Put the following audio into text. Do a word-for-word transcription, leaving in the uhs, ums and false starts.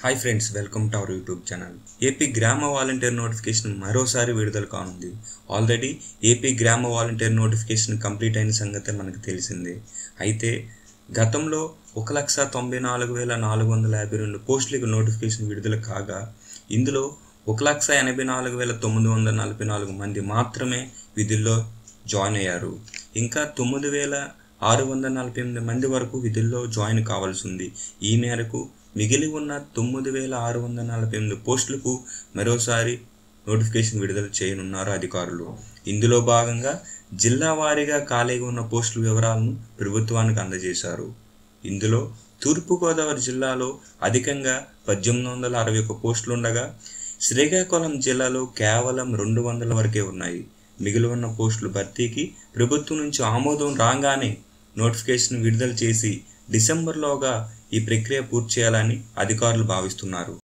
Hi friends, welcome to our YouTube channel. AP గ్రామ volunteer notification మరోసారి విడుదల కానుంది. ఆల్రెడీ ఏపీ గ్రామ వాలంటీర్ నోటిఫికేషన్ కంప్లీట్ అయిన సంగతి మనకు తెలిసిందే. అయితే గతంలో ఒక లక్ష తొంభై నాలుగు వేల నాలుగు వందల యాభై రెండు పోస్టులకు నోటిఫికేషన్ విడుదల కాగా ఇందులో ఒక లక్ష ఎనభై నాలుగు వేల తొమ్మిది వందల నలభై నాలుగు మంది మాత్రమే విధుల్లో జాయిన్ అయ్యారు. ఇంకా తొమ్మిది వేల ఆరు వందల నలభై ఎనిమిది మంది వరకు విధుల్లో జాయిన్ కావాల్సి ఉంది. ఈ మేరకు మిగిలి ఉన్న తొమ్మిది వేల ఆరు వందల నలభై ఎనిమిది పోస్టులకు మరోసారి నోటిఫికేషన్ విడుదల చేయనున్నారు అధికారులు. ఇందులో భాగంగా జిల్లా వారీగా ఖాళీగా ఉన్న పోస్టుల వివరాలను ప్రభుత్వానికి అందజేశారు. ఇందులో తూర్పుగోదావరి జిల్లాలో అధికంగా పద్దెనిమిది వందల అరవై ఒక పోస్టులు ఉండగా శ్రీకాకుళం జిల్లాలో కేవలం రెండు వందల వరకే ఉన్నాయి. మిగిలి ఉన్న పోస్టుల భర్తీకి ప్రభుత్వం నుంచి ఆమోదం రాగానే నోటిఫికేషన్ విడుదల చేసి డిసెంబర్లోగా ఈ ప్రక్రియ పూర్తి చేయాలని అధికారులు భావిస్తున్నారు.